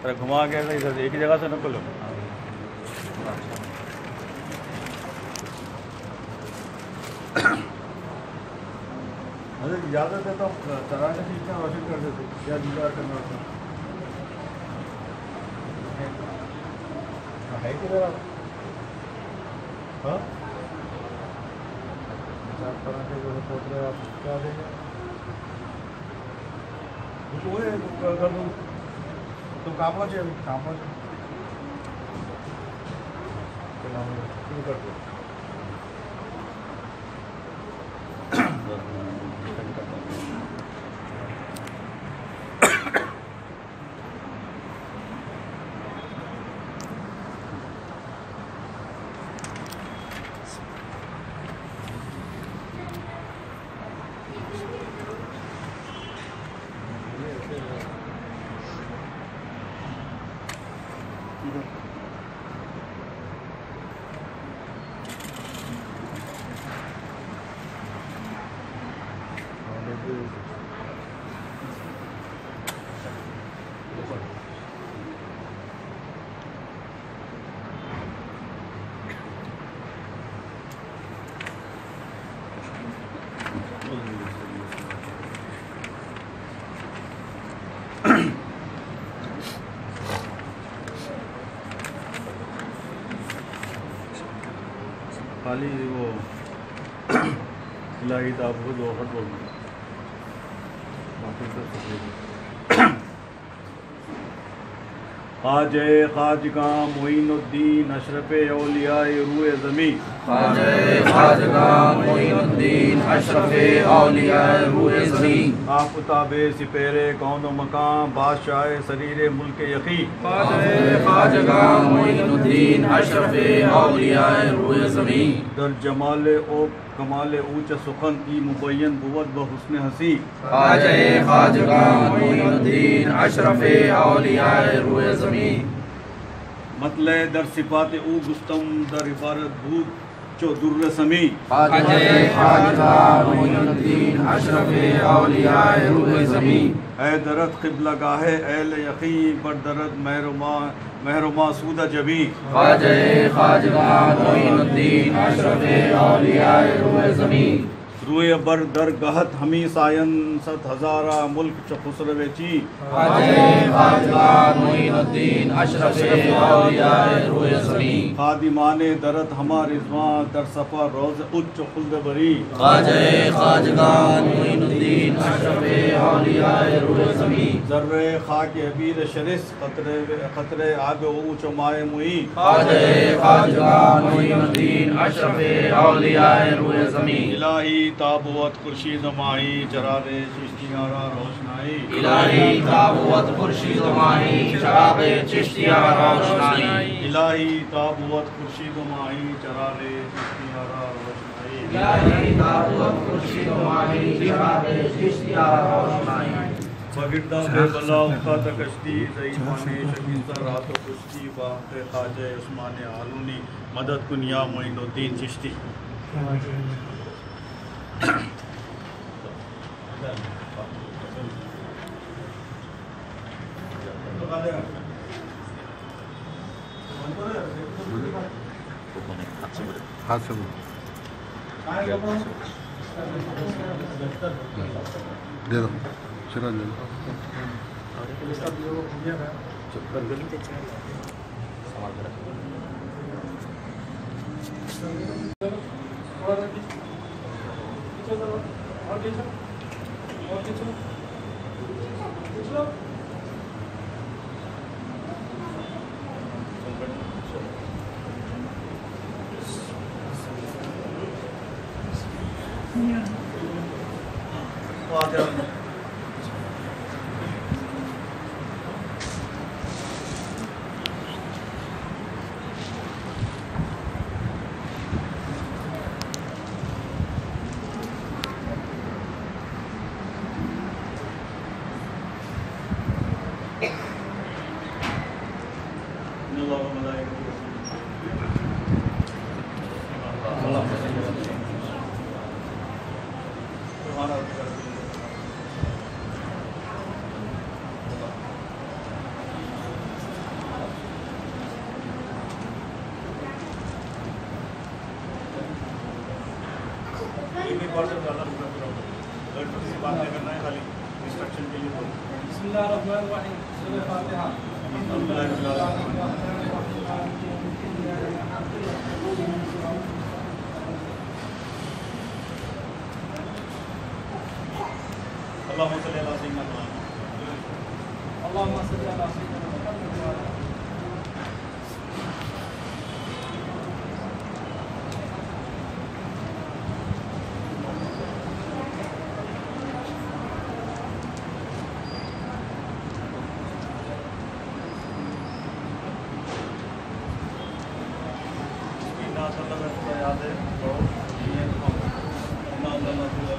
घुमा के इधर एक ही जगह से निकलो। अरे इजाज़त देता हूँ चलाने की इतना रोशन कर देते क्या दीदार करना होता है किधर आप? हाँ पराठे जो सोच रहे आप क्या देंगे कर दूँ तुम काम पहुँचे अभी काम पहुँचे शुरू कर दो। खाली वो इलाही ताबू दो हट बोल बाकी तो ख्वाजे ख्वाजगा मोइनुद्दीन अशरफ औलिया रूए ज़मी ख्वाजे ख्वाजगा मोइनुद्दीन अशरफ औलिया रूए ज़मी आफ़ताबे सिपेरे कौन मकाम बादशाह सरीरे मुल्क यकी ख्वाजे ख्वाजगा मोइनुद्दीन अशरफ औलिया रूए ज़मी दर जमाल ओ कमाल ऊंच सुखन ई मुबयन बुवत ब हुस्न हसी ख्वाजे ख्वाजगा मोइनुद्दीन अशरफ औलिया रूए ज़मी मतले दर सिफात ऊ गुस्तम दर इबारत भूत चो दुर्र समी ख्वाजे ख्वाजगा मोइनुद्दीन अशरफ औलिया रूए ज़मी ए दरद क़िबला गाहे एल यकी बर दरद महरुमा सूदा जबी ख्वाजे ख्वाजगा मोइनुद्दीन अशरफ औलिया रूए ज़मी रूए बर दर गहत हमी सायन सत हज़ारा मुल्क च खुसरवेची ख्वाजे ख्वाजगा मोइनुद्दीन अशरफ औलिया रूए ज़मी खादिमाने दरद हमा रिज़वां दर सफ़र रोज़ उच्च खुल्द बरी ख्वाजे ख्वाजगा मोइनुद्दीन अशरफ औलिया रूए ज़मी ज़र्रे खाक अबीर शरिस ख़तरे आब ऊंच माए मुई ख्वाजे ख्वाजगा मोइनुद्दीन अशरफ औलिया रूए ज़मी इलाही ताबुवत खुर्शीद माही चरागे चिश्तियारा रोशनाई इलाही ताबुवत खुर्शीद माही चरागे चिश्तियारा रोशनाई इलाही ताबुवत खुर्शीद माही चरागे चिश्तियारा रोशनाई इलाही ताबुवत खुर्शीद माही चरागे चिश्तियारा रोशनाई बगिरदा बेबला उका तकश्ती ज़ईमाने शकीस्ता रात कुश्ती बाक़े ख्वाजे उस्माने आलूनी मदद कुनिया मोइनुद्दीन चिश्ती हाथ से दे दो चला ले गौर से ज़्यादा पूरा पूरा अगर किसी से बात नहीं करना है खाली इंस्ट्रक्शन के लिए बोलो। बिस्मिल्लाहिर्रहमानिर्रहीम। सूरह फातिहा। अल्लाहुम्मा सल्ली अला सय्यिदिना मुहम्मद। अल्लाहुम्मा सल्ली अला सय्यिदिना मुहम्मद व अला इन्ना सल्लल्लाहु याद है तो ये इन्ना सल्लल्लाहु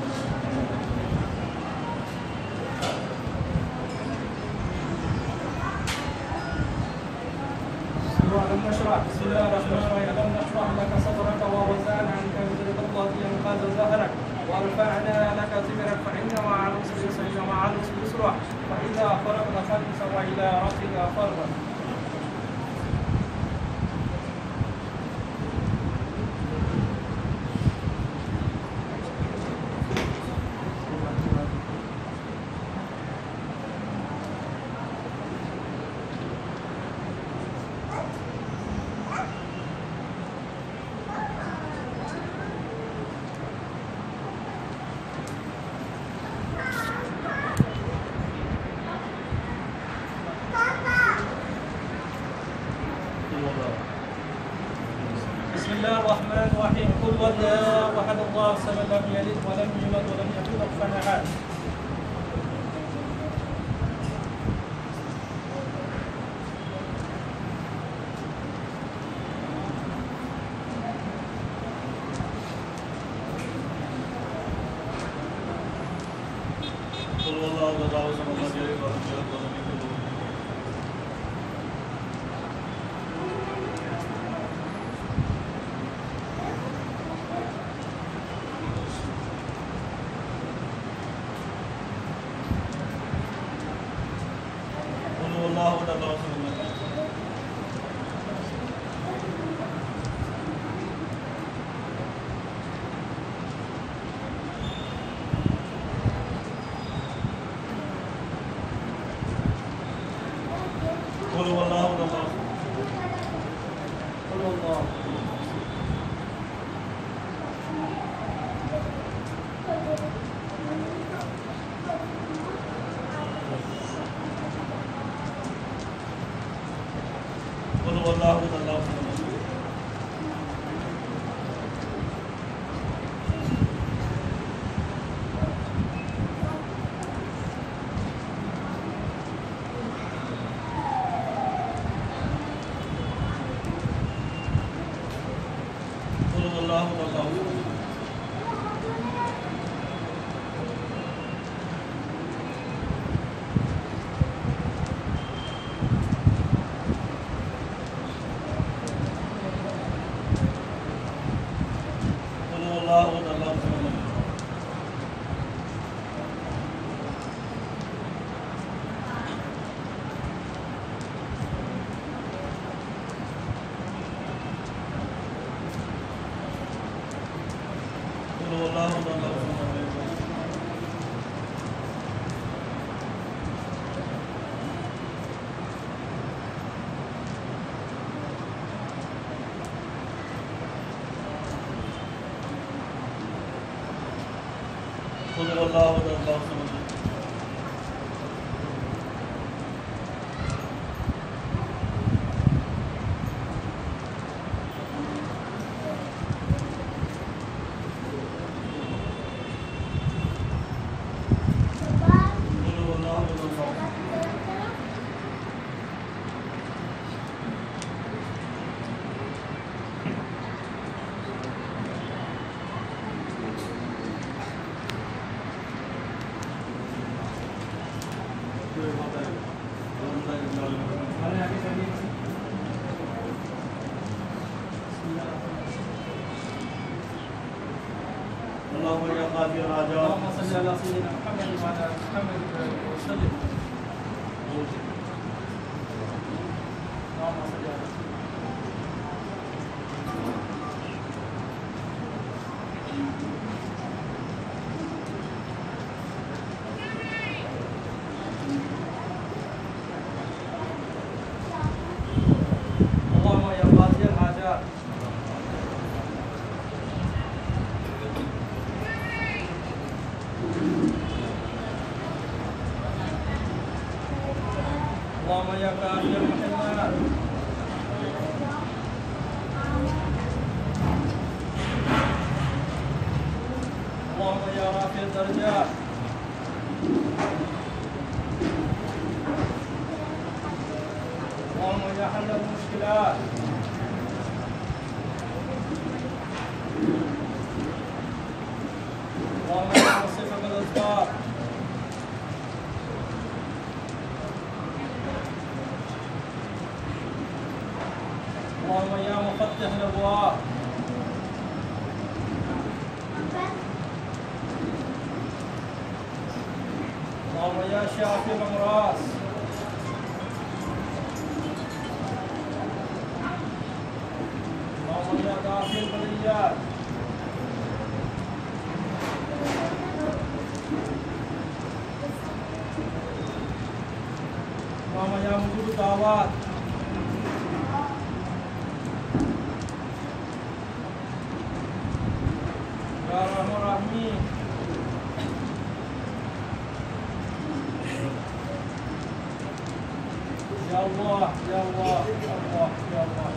ألم نشرح. بسم الله الرحمن الرحيم. ألم نشرح لك صدرك ووضعنا عنك وزرك التي أنقض ظهرك ورفعنا لك ذكرك فإن مع العسر يسرا إن مع العسر يسرا فإذا فرغت فانصب وإلى ربك فارغب. بسم الله الرحمن الرحيم. قل هو الله أحد الله الصمد لم يلد ولم يولد ولم يكن له كفوا أحد. قل والله الله صمد لم يلد ولم يولد ولم يكن له قل والله الله صمد لم يلد قل والله الله قل هو الله. قل والله الله صمد قل والله الله قل والله الله صمد قل والله الله صمد قل والله الله صمد قل والله الله Mana yang kita lihat? اللهم يا قاضي الحاجات اللهم صل على سيدنا محمد وعلى آل محمد وسلم. اللهم صل على سيدنا اللهم يا كافي المحنات اللهم يا رافع الدرجات اللهم يا حل المشكلات اللهم يا مصرف الأسباب اللهم يا مفتح الأبواب اللهم يا شافي الأمراض اللهم يا دافع البليات اللهم يا مجيب الدعوات يا أرحم الراحمين يا الله يا الله يا الله يا الله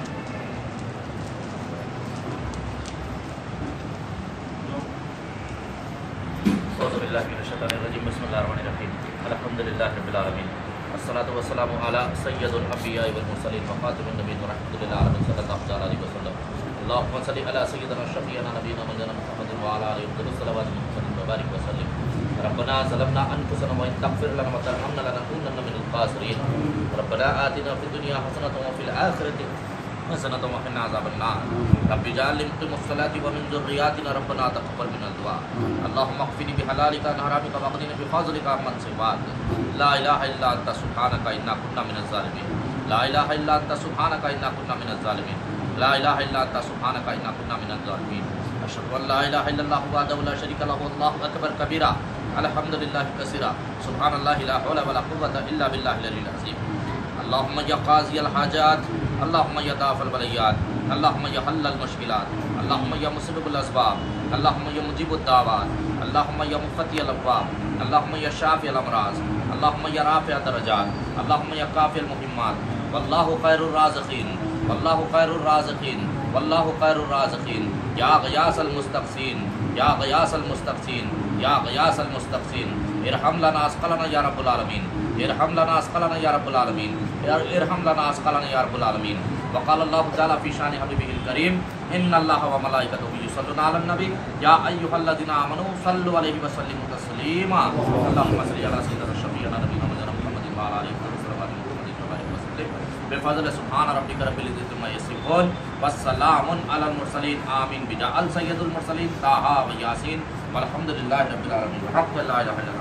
أعوذ بالله من الشيطان الرجيم بسم الله الرحمن الرحيم الحمد لله رب العالمين الصلاة والسلام على سيد الأنبياء والمرسلين وخاتم النبيين ورحمة للعالمين صلى الله عليه وسلم اللهم صل على سيدنا شفيعنا نبينا مولانا محمد وعلى آله وصحبه وسلم وبارك وسلم ربنا ظلمنا أنفسنا وإن تغفر لنا وترحمنا لنكونن من الخاسرين ربنا آتنا في الدنيا حسنة وفي الآخرة حسنة وقنا عذاب النار رب اجعلني مقيم الصلاة ومن ذرياتنا ربنا تقبل منا الدعاء اللهم اكفني بحلالك عن حرامك واغنني بفضلك عمن سواك لا إله إلا أنت سبحانك إنا كنا من الظالمين لا إله إلا أنت سبحانك إنا كنا من الظالمين لا إله إلا أنت سبحانك إنا كنا من الظالمين أشهد أن لا إله إلا الله وحده لا شريك له والله أكبر كبيرا الحمد لله كثيرا سبحان الله لا حول ولا قوة إلا بالله العلي العظيم اللهم يا قاضي الحاجات اللهم يا دافع البليات اللهم يا حل المشكلات اللهم يا مسبب الأسباب اللهم يا مجيب الدعوات اللهم يا مفتي الأبواب اللهم يا شافي الأمراض اللهم يا رافع الدرجات اللهم يا كافي المهمات والله خير الرازقين والله خير الرازقين والله خير الرازقين يا غياث المستغيثين يا غياث المستغيثين يا غياث المستغيثين ارحم لنا أثقلنا يا رب العالمين ارحم لنا أثقلنا يا رب العالمين ارحم لنا أثقلنا يا رب العالمين وقال الله تعالى في شان حبيبه الكريم إن الله وملائكته يصلون على النبي يا أيها الذين آمنوا صلوا عليه وسلموا تسليما اللهم صل على سيدنا شفيعنا نبينا محمد وعلى آله وصحبه وسلم بفضل سبحان ربك رب العزة عما يصفون والسلام على المرسلين آمين بجعل سيد المرسلين طه وياسين والحمد لله رب العالمين حق لا إله إلا الله.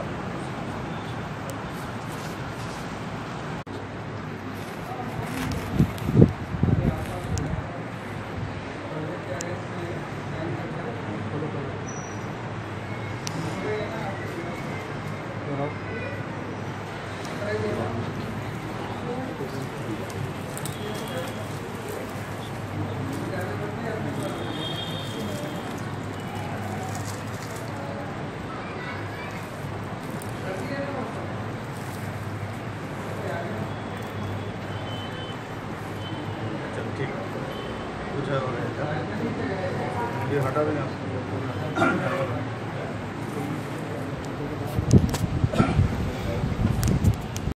ठीक कुछ है ये हटा देंगे